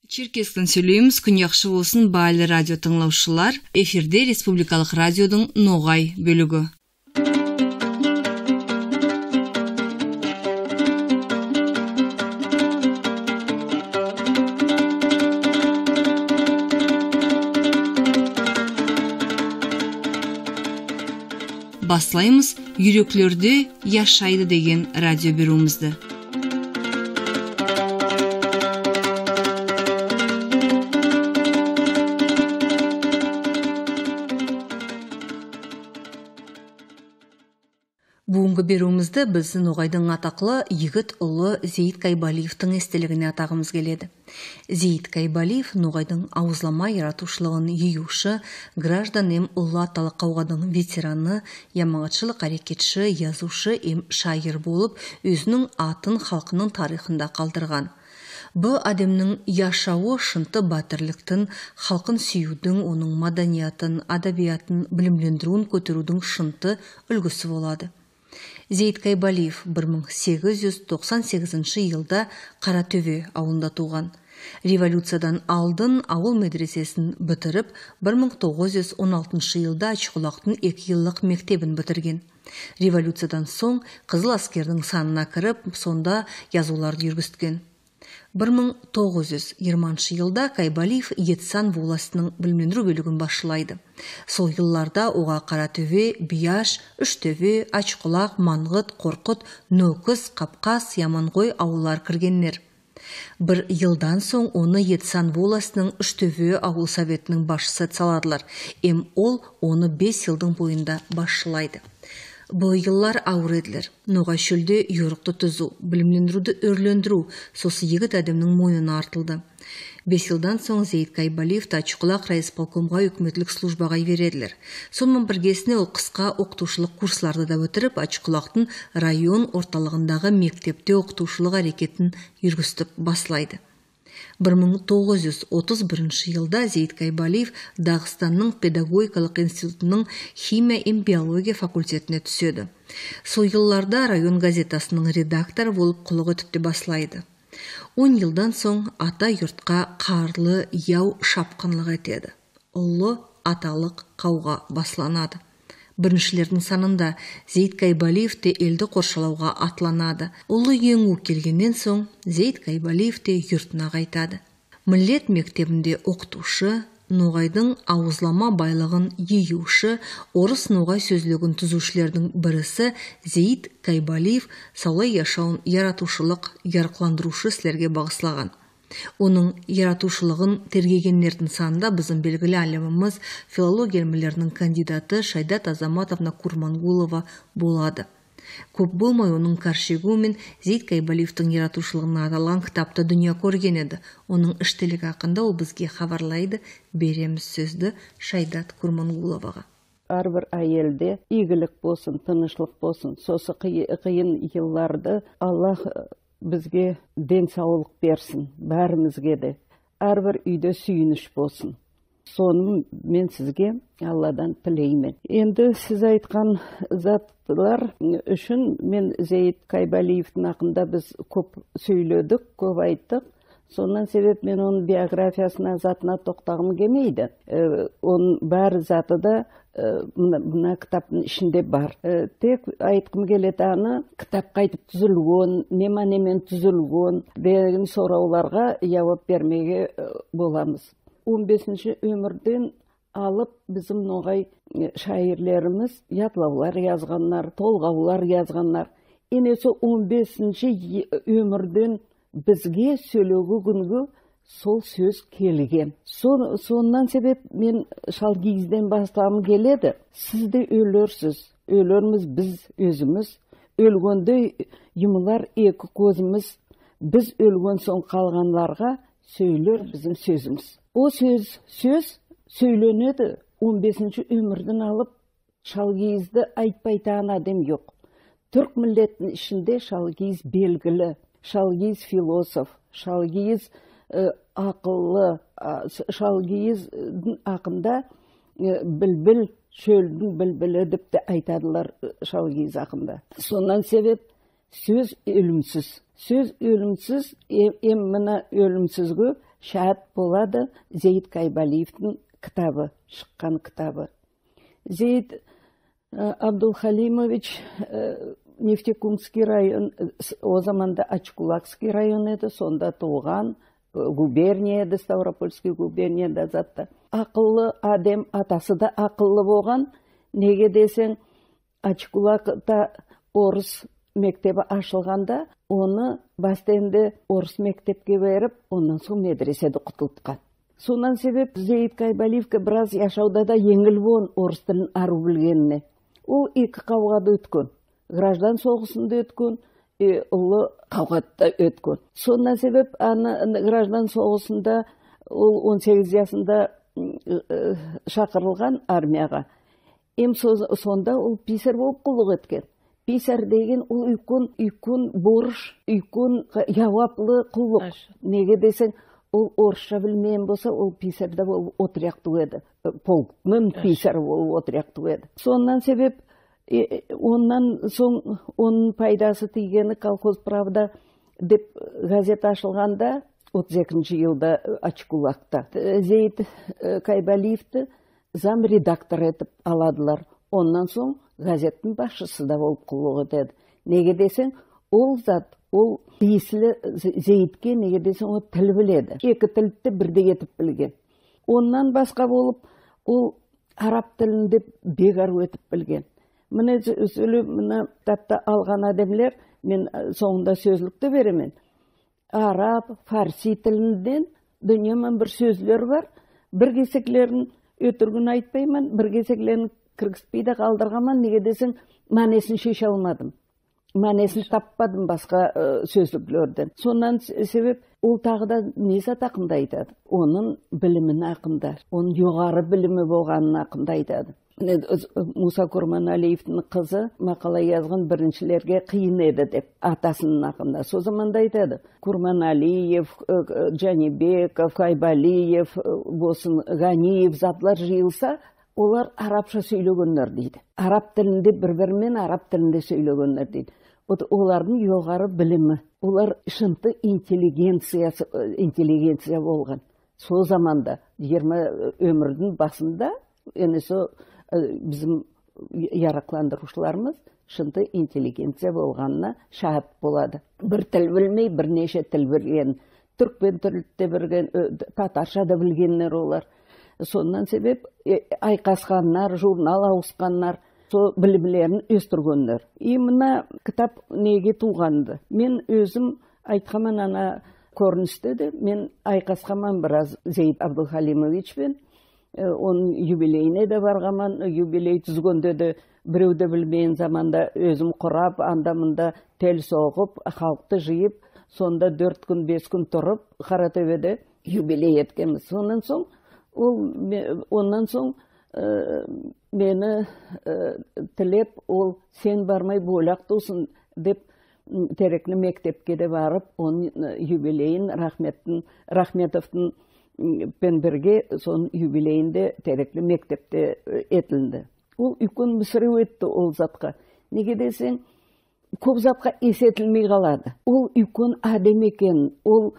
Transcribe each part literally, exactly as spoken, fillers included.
Черкестен сөйлейміз, күн яқшы болсын, баалы радио тыңлаушылар. Эфирде Республикалық радиодың Ноғай бөлігі. Баслаймыз «Үйреклерді яшайды» деген радио беруімізді. Бүгінгі беруімізді біздің Ноғайдың атақлы егіт ұлы Зейд Кайбалиевтің естелігіне атағымыз келеді. Зейд Кайбалиев Ноғайдың ауызлама яратушылығын еюші, граждан ем ұлы аталық қауғадың ветераны, ямағатшылық әрекетші, язушы ем шайыр болып, өзінің атын халқының тарихында қалдырған. Бұл адамның яшауы шынты батырлықтың, халқын сүюдің, оның маданиятын, адабиятын, білімлендіруін көтерудің шынты үлгісі болады. Зейд Кайбалиев бір мың сегіз жүз тоқсан сегізінші жылда Қаратөбе ауылында туған. Революциядан алдын ауыл медресесін бітіріп, бір мың тоғыз жүз он алтыншы жылда Ачқұлақтың екі жылдық мектебін бітірген. Революциядан соң Қызыл аскердің санына кіріп, сонда язуларды жүргізген. бір мың тоғыз жүз жиырмасыншы жылда Кайбалиев Етсан волостының білімлендіру бөлігін басшылайды. Сол жылларда оға Қаратөбе, Бияш, Үштөбе, Ачқұлақ, Маңғыт, Қорқыт, Нөкіс, Қапқас, Яманғой ауылдар кіргеннер. Бір жылдан соң оны Етсан волостының Үштөбе ауыл советінің басшысы саладылар. Ем ол оны бес жылдың бойында басшылайды. Бұл жыллар ауыр еділер. Ноғай шөлде үйріқті түзу, білімлендіруді өрлендіру, сосы егіт адамның мойнына артылды. Бес жылдан соң Зейд Кайбалиев Ачқұлақ райисполкомға үкіметлік службаға береділер. Сонымен біргесіне ол қысқа оқытушылық курсларды да өтіріп, Ачқұлақтың район орталығындағы мектепте оқытушылық әрекетін жүргізтіп баслайды. бір мың тоғыз жүз отыз бірінші жылда Зейд Кайбалиев Дағыстанның педагогикалық институтының химия и биология факультетіне түседі. Сол жылларда район газетасының редакторы болып құлық өтіпті баслайды. он жылдан соң ата юртқа қарлы яу шапқынлық етеді. Ұлы аталық қауға басланады. Біріншілердің санында Зейд Кайбалиев те елді қоршалауға атланады. Ұлы еңу келгеннен соң Зейд Кайбалиев те юртына қайтады. Милет мектебінде оқытушы, Ноғайдың ауызлама байлығын еюші, орыс Ноғай сөзлігін түзушілердің бірісі Зейд Кайбалиев саулай яшауын яратушылық, ярқыландырушы сілерге бағыслаған. Оның яратушылығын тергегенлердің санында біздің белгілі әлеміміз филология ілімдерінің кандидаты Шайдат Азаматовна Курмангулова болады. Көп болмай оның каршегумен Зейд Кайбалиевтің яратушылығына аталған кітапты дүния көрген еді. Оның іштілік ақында ол бізге хабарлайды. Береміз сөзді Шайдат Курмангуловаға. Әрбір әйелде игілік болсын, тынышлық болсын. Сосы қиын жылларды Аллах бізге денсаулық берсін, бәрімізге де. Әрбір үйде сүйініш болсын. Соны мен сізге Алладан тілеймін. Енді сіз айтқан заттылар үшін мен Зейд Кайбалиевтің ақында біз көп сөйледік, көп айттық. Сонан себеп мен оның биографиясына, затына тоқтағым келмейді. Оның бәрі заты да мына кітаптың ішінде бар. Тек айтқым келеді аны, кітап қайтып түзілген, нема-немен түзілген деген сұрауларға жауап бермеге боламыз. он бесінші өмірден алып біздің Ноғай шайырлеріміз ятлаулар yazғандар, толғаулар yazғандар. Енесі он бесінші өмірден бізге сөйлеугі күнгі сол сөз келген. Соннан себеп мен шалгиізден бастағым келеді. Сіз де өлерсіз, өлерміз біз өзіміз. Өлгенде жұмылар екі көзіміз. Біз өлген соң қалғанларға сөйлер біздің сөзіміз. О сөз, сөз söyленеді. он бесінші өмірден алып шалгиізді айтпайтан адам жоқ. Түрк миллетінің ішінде шалгиіз белгілі. Шалгиіз философ, шалгиіз ақылы, шалгиіз ақында білбіл, шөлдің білбілі деп те айтадылар шалгиіз ақында. Сонан себеп сөз өлімсіз. Сөз өлімсіз, ем мына өлімсізгі шаат болады Зейд Кайбалиевтің кітабы, шыққан кітабы. Зейд Абдулхалимович Нефтекумский район, о заманда Ачкулакский район еді, сонда туған, губерния еді, Ставропольский губернияда затты. Ақыллы адем, атасы да ақыллы болған. Неге десең, Ачкулакта орыс мектебі ашылғанда, оны бастенде орыс мектепке беріп, онан соң медреседі құтылтқан. Сонан себеп Зейд Кайбалиевке біраз яшауда да еңіл болын орыс тілін ару білгеніне. Ол екі қауғады өткен. Граждан соғысында өткен, ұлы қауғатта өткен. Сонан себеп граждан соғысында ол он сегіз жасында шақырылған армияға. Ем сонда ол писар болып құлық еткен. Писар деген ол үйкін, үйкін борыш, үйкін яуаплы құлық. Неге десең, ол орысша білмейін болса, ол писарда болып отыряқты еді. Полкның писары болып отыряқты еді. Сонан себеп, оннан соң оның пайдасы тигені колхоз правда деп газет ашылғанда отыз екінші жылда Ачкулакта. Зейд Кайбалиевті зам редактор етіп аладылар. Оннан соң газеттің басшысы да болып құлық етеді. Неге десең, ол зат, ол тиесілі Зейдке, неге десең, ол тіл біледі. Екі тілді бірде етіп білген. Оннан басқа болып, ол араб тілін деп бегар өтіп білген. Міне сөйлі, міне тапта алған адамлер, мен соңында сөзлікті беремен. Араб, фарси тілінден дүниемен бір сөзлер бар. Бір кесеклерін өтіргін айтпаймын, бір кесеклерін кіргіспейді қалдырғаман, неге десің, мәнесін шеше алмадым. Мәнесін таппадым басқа сөзліклерден. Сонан себеп, ол тағы да несі ақында айтады? Оның білімін ақында, оның жоғары білімі болғанын ақында айтады. Муса Курманалиевтің қызы мақала yazған біріншілерге қиын еді деп, атасының ақында. Со заманда айтады, Курманалиев, Джанибеков, Кайбалиев, болсын Ғаниев затлар жиылса, олар арабша сөйлегендер дейді. Араб тілінде бір-бірмен араб тілінде сөйлегендер дейді. Олардың жоғары білімі, олар шынты интеллигенция болған. Со заманда, жиырма өмірдің басында, енесі bizim yaraqlandırушыларымыз шынты интеллигенция болғанына шahit болады. Bir тіл білмей, бірнеше тіл білген, түркмен тілді білген, татарша да білгенler олар. Сондан себеп айқасқанlar, журнал ауысқанlar, со білімлерін өстіргендер. И мына кітап неге туғанды? Мен өзім айтқаман ана көріністі де, мен айқасқаман біраз Зейд Абдулхалимовичпен, onun юбилейіне де барғаман, юбилей түзгенде де біреуді білмейін заманда өзім құрап, андамында тел соғып, халықты жиып, сонда төрт күн, бес күн тұрып, Қаратөбеде юбилей еткенбіз. Сонан соң, оннан соң мені тілеп, ол сен бармай болақ тусын деп Тереклі мектепке де барып, оның юбилейін Рахметовтың пен бірге сон юбилейінде Тереклі мектепте етілді. Ол үлкен мүсірі өтті ол затқа. Неге десең, көп затқа есетілмей қалады. Ол үлкен адем екен, ол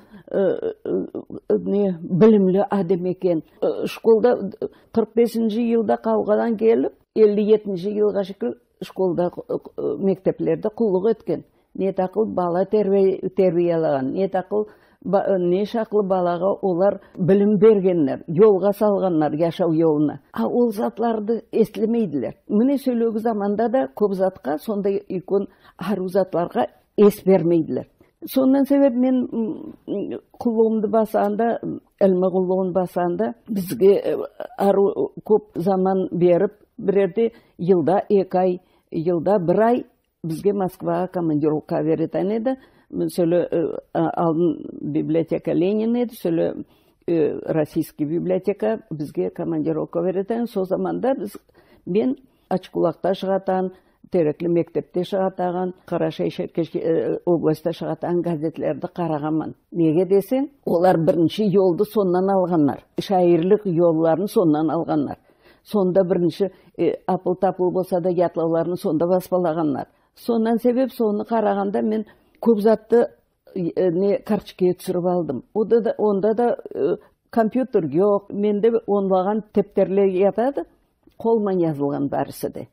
білімлі адем екен. Школда қырық бесінші жылда қалғадан келіп, елу жетінші жылға шықыл школда мектеплерді құлық еткен. Не тақыл бала тербиялаған, не тақыл не шақлы балаға олар білім бергенлер, жолға салғанлар, яшау жолына. А ол затларды естілмейділер. Міне сөйлегі заманда да көп затқа, сондай үлкен ару затларға ес бермейділер. Сондан себеп мен құлығымды басанда, ілмі құлығын басанда, бізге ару көп заман беріп, бірерде жылда екі ай, жылда бір ай бізге Москваға командировка беретін еді. Сөйлі алдын библиотека Ленин еді, сөйлі российский библиотека бізге командировка беретін. Со заманда біз, мен Ачкулақта шығатан, Тереклі мектепте шығатаған, Қарашай-Шеркеш областта шығатан газетлерді қарағаман. Неге десең, олар бірінші жолды соннан алғанлар. Шайырлық жолларын соннан алғанлар. Сонда бірінші апыл-тапыл болса да ятлауларын сонда баспалағанлар. Сонан себеп соны қарағанда мен көп затты не карточкаға түсіріп алдым. Онда да, онда да компьютер жоқ, менде онлаған тептерлер ятады, қолмен жазылған барысы де.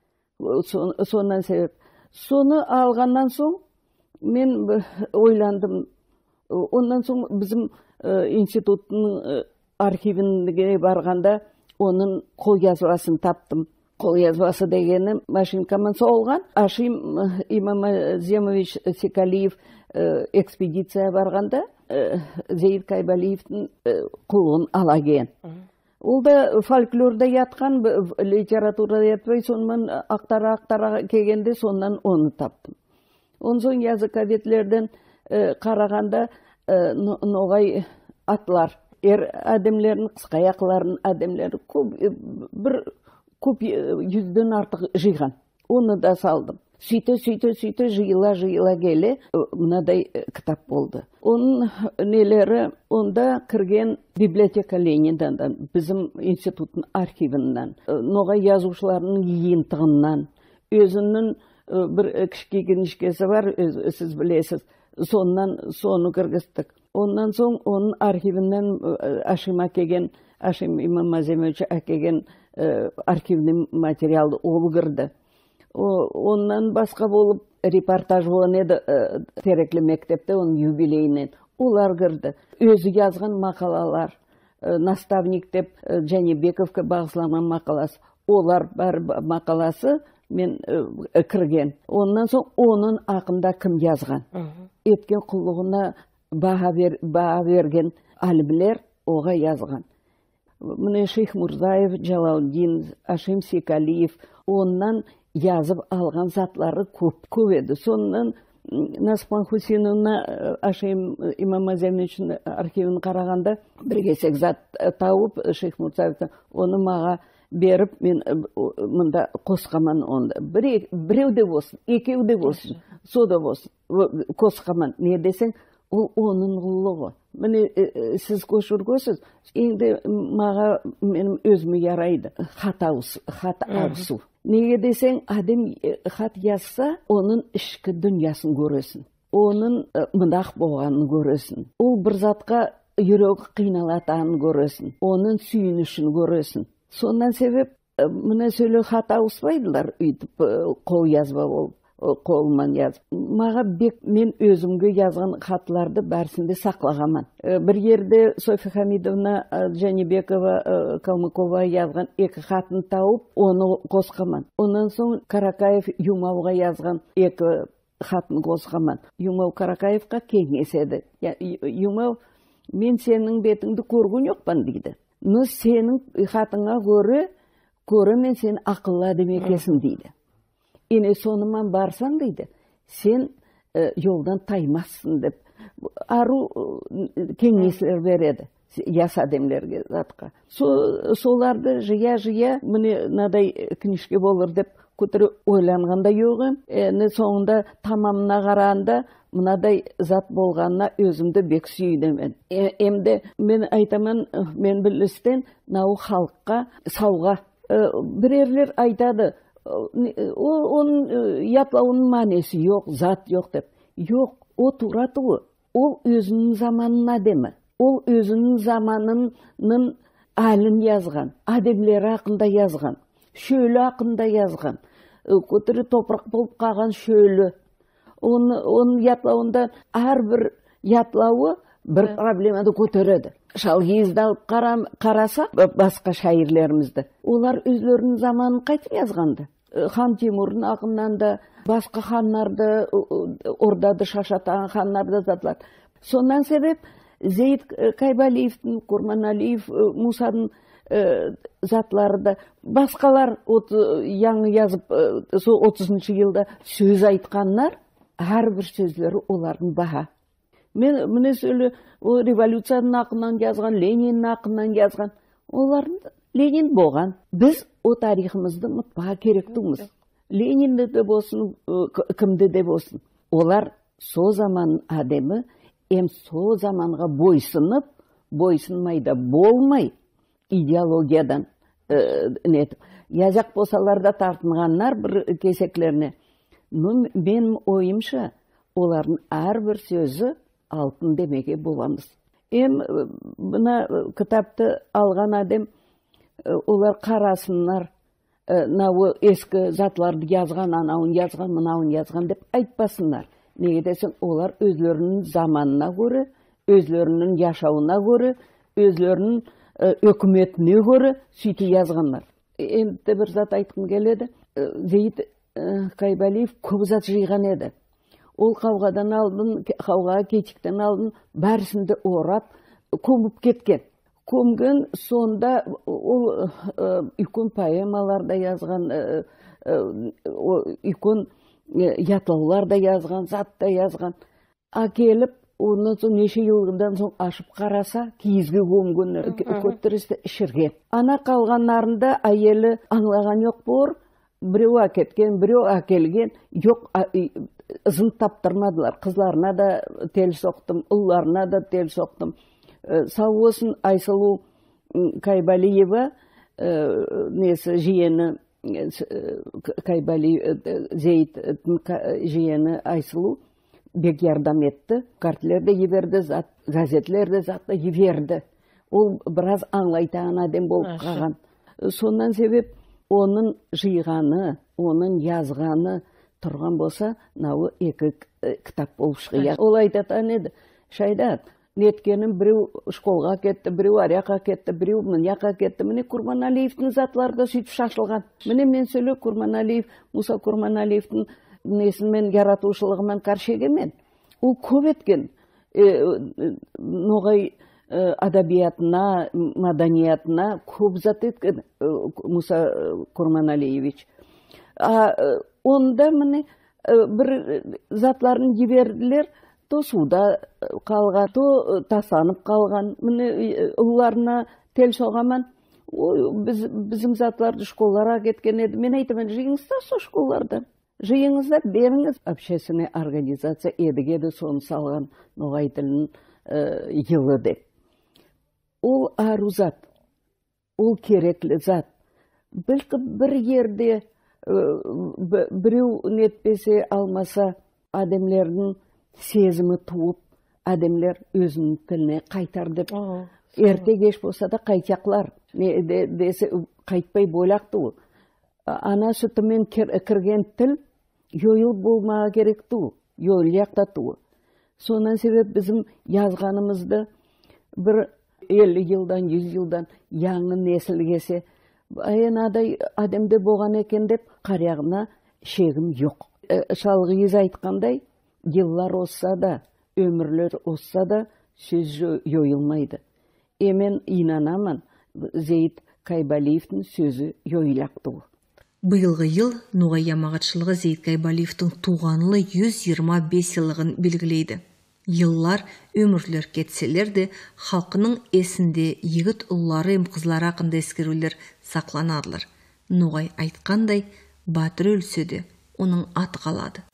Сонан себеп. Соны алғаннан соң мен ойландым. Ондан соң біздің институттың архивіне барғанда оның қолжазбасын таптым. Қолжазбасы дегені машинкамен соғылған. Ашим Имамаземович Секалиев экспедиция барғанда Зейд Кайбалиевтің құлын ала келген. Ол да фольклорда ятқан, литературада ятпай, сонымен ақтара-ақтара келгенде сонан оны таптым. Онан соң языковедлерден қарағанда ноғай атлар, ер әдемлерін, қысқа яқыларын әдемлері бір көп жүзден артық жиған. Оны да салдым. Сөйте, сөйте, сөйте, жиыла, жиыла келе, мынадай кітап болды. Оның нелері, онда кірген библиотека Лениндан, біздің институттың архивіннен, ноғай язушыларының жиынтығынан, өзінің бір кішкегенішкесі бар, сіз білесіз, сонынан соны кіргістік. Ондан соң оның архивінен Ашим әкеген, Ашим Имамаземович әкеген архивный материалды ол кірді. Оннан басқа болып репортаж болған еді Тереклі мектепте, оның юбилейінен. Олар кірді. Өзі жазған мақалалар, наставник деп Жәнебековқа бағыслаған мақаласы. Олар бар мақаласы мен кірген. Оннан соң оның ақында кім жазған. Еткен құлығына баға берген әлімлер оға жазған. Міне Шейх Мурзаев, Джалаудин, Ашим Секалиев, оннан yazып алған затлары көп көп еді. Сонан Насыпан Хусейновна Ашим Имамаземовичтің архивін қарағанда бір кесек зат тауып Шейх Мурзаевтан оны маға беріп, мен мында қосқаман онда. Біреуде болсын, екеуде болсын, сода болсын, қосқаман. Не десең, ол оның ғылығы. Міне сіз көшіргөсіз, енді маға менің өзіме ярайды. Хат ауысу. Неге десең, адам хат жазса, оның ішкі дүниясын көресің. Оның мындақ болғанын көресің. Ол бір затқа жүрегі қиналатанын көресің. Оның сүйінішін көресің. Сондан себеп, міне сөйлі хат ауыспайдылар, үйтіп қол жазба болып. Қолыман жазып. Маға бек мен өзімге жазған хатларды бәрсінде сақлағаман. Бір ерде Софья Хамидовна Жәнебекова Калмыкова жазған екі хатын тауып, оны қосқаман. Онан соң Каракаев Юмауға жазған екі хатын қосқаман. Юмау Каракаевқа кеңеседі. Юмау, мен сенің бетіңді көрген жоқпан дейді. Но сенің хатыңа көрі, көрі мен сен ақылла демекесін дейді. Ене сонымен барсаң дейді, сен жолдан таймассың деп. Ару кеңеслер береді, яс адамлерге затқа. Соларды жия-жия, міне надай книжке болыр деп көтірі ойланғанда жоғым. Әні соңында тамамына қарағанда, мынадай зат болғанына өзімді бек сүйінемен. Әмді мен айтамын, мен білістен, нау халыққа сауға. Бірерлер айтады, оның ятлауының мәнесі жоқ, зат жоқ деп. Жоқ, о тұраты о. Ол өзінің заманын әдемі. Ол өзінің заманының әлін жазған, әдемлері ақында жазған, шөлі ақында жазған, көтірі топырақ болып қалған шөлі. Оның ятлауында әрбір ятлауы бір проблемады көтереді. Шалғизді алып қараса басқа шайырлерімізді. Олар өзлерінің заманын қайтып жазғанды. Хан Тимурдың ақыннан да басқа ханнарды, ордады шашатаған ханнарды затлар. Сондан себеп Зейд Кайбалиевтің, Курманалиев, Мусаның затлары да басқалар яңы yazып отызыншы жылда сөз айтқанлар, әрбір сөздері олардың баға. Мен міне сөйлі революцияның ақынан жазған, Лениннің ақынан жазған. Олардың Ленин болған. Біз о тарихымызды ұмытпаға керектіміз. Ленинді де болсын, кімді де болсын. Олар со заман әдемі, ем со заманға бойсынып, бойсынмайда болмай идеологиядан нетіп. Язақ болсаларда тартынғанлар бір кесеклеріне. Мен ойымша, олардың әрбір сөзі алтын демеге боламыз. Эм мына кітапты алған адем олар қарасынлар, науы ескі затларды язған, анауын язған, мынауын язған деп айтпасынлар. Неге десең, олар өзлерінің заманына көрі, өзлерінің яшауына көрі, өзлерінің өкіметіне көрі сөйте язғанлар. Енді бір зат айтқым келеді. Зейд Кайбалиев көп зат жиған еді. Ол қауғадан алдын, қауғаға кетіктен алдын бәрісінде орап, көміп кеткен. Көмген сонда ол үлкен поэмаларда язған, үлкен ятлаулар да язған, зат та язған. Акеліп, ондан соң неше жылдан соң ашып қараса, киізге көмген көттірісті ішірген. Ана қалғанларында әйелі аңлаған жоқ бор, біреу әкеткен, біреу әкелген, жоқ ызын таптырмадылар. Қызларына да тел соқтым, ұлларына да тел соқтым. Сау болсын Айсылу Кайбалиева, несі жиені Кайбалиев, Зейд жиені Айсылу бек ярдам етті. Картілерді еберді, газетлерді затты еберді. Ол біраз аңлайтаған адем болып қаған. Сондан себеп оның жиғаны, оның язғаны тұрған болса, науы екі кітап болып шығия. Ол айтатан еді, Шайдат, неткенім біреу школға кетті, біреу арияқа кетті, біреу мұнияқа кетті. Міне Курманалиевтің затларды сөйтіп шашылған. Міне мен сөйлі Курманалиев, Муса Курманалиевтің несімен, яратушылығымен қаршегемен. Ол көп еткен ноғай адабиятына, маданиятына көп зат еткен Муса Курманалиевич. Онда міне бір затларын еберділер, то суда қалған, то тасанып қалған. Міне ұлларына тел соғаман, біздің затларды школларға кеткен еді. Мен айтамын, жиыңызда со школлардан. Жиыңызда беріңіз. Общественная организация едігеді соны салған ноғай тілінің елі деп. Ол ару зат, ол кереклі зат. Бір ерде біреу нетпесе алмаса, адамлердің сезімі туып, адамлер өзінің тіліне қайтар деп. Ерте кеш болса да қайтақлар. Десе қайтпай бойлақты ол. Ана сүтімен кірген тіл йойыл болмаға керекті ол, йойыл яқтаты ол. Сонан себеп біздің язғанымызды бір елу жылдан, жүз жылдан яңы несіл кесе, анадай адамды болған екен деп қарияғына шегім жоқ. Шалғыз айтқандай, жыллар осса да, өмірлер осса да сөз йойылмайды. Емен инанамын, Зейд Кайбалиевтің сөзі йойылақты ол. Бұйылғы ел Ноғай ямағатшылығы Зейд Кайбалиевтің туғанылы жүз жиырма бес жылығын белгілейді. Йыллар өмірлер кетселер де, халқының есінде егіт ұллары ем қызлары ақында ескерулер сақланадылар. Ноғай айтқандай, батыр өлсе де, оның аты қалады.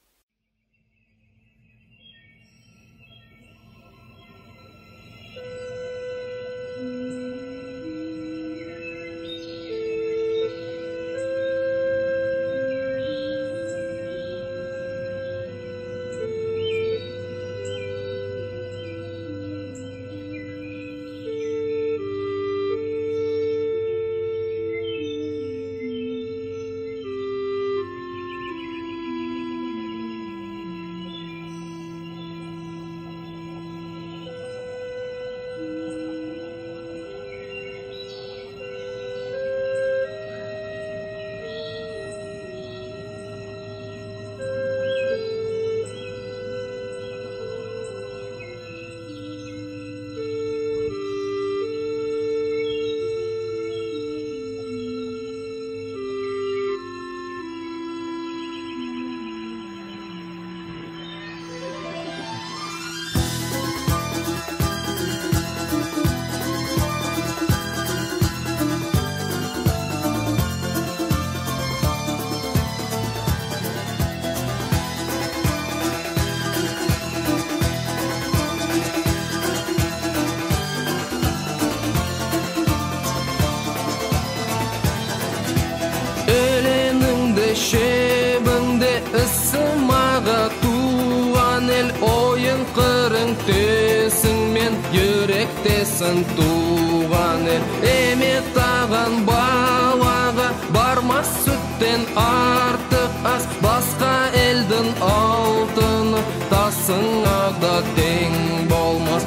берсін туған ел. Эме таған балаға бармас сүттен артық ас, басқа елдің алтыны тасыңа да тең болмас.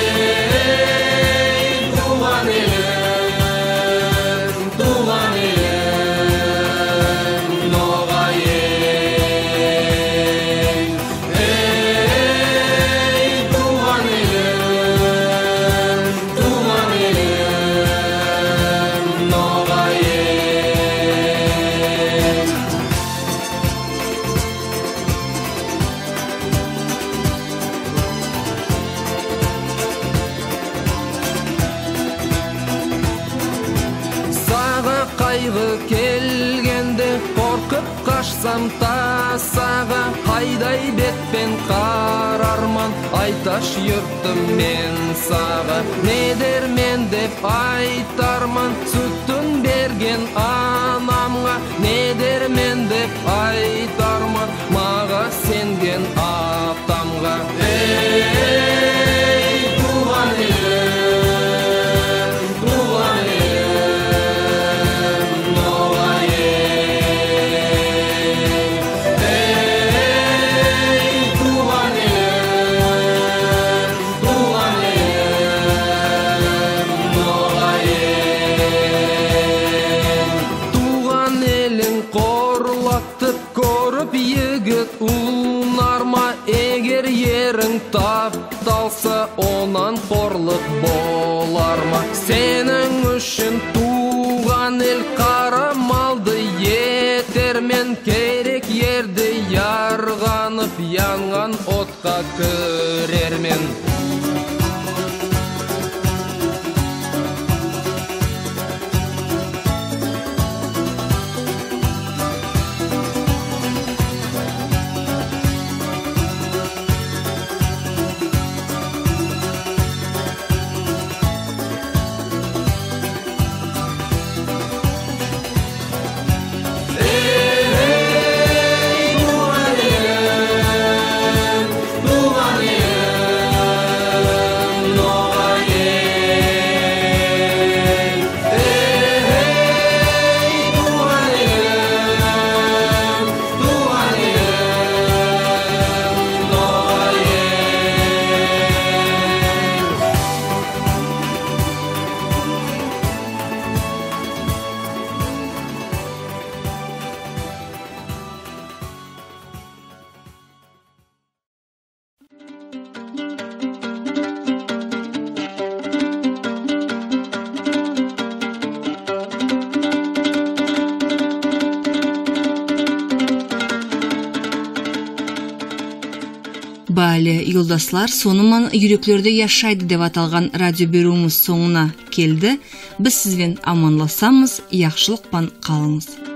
Ей, туған елім, туған елім, ноғайын. Ей, туған елім, туған елім, ноғайын. Қайғы келгенде қорқып қашсам тасаға, қайдай бетпен қарарман айташ юртым мен саға. Не дермен деп айтарман сүттін берген анамға, не дермен деп айтарман маға сенген атамға. Ей, туған елім, туған елім, ұлынарма егер ерің тапталса, онан қорлық болар ма? Сенің үшін туған ел қара малды етермен, керек ерді ярғанып янған отқа кірермен. Бәлі, юлдаслар, соныман үйреклерді яшайды деп аталған радио беруіміз соңына келді. Біз сізбен аманласамыз, яқшылықпан қалыңыз.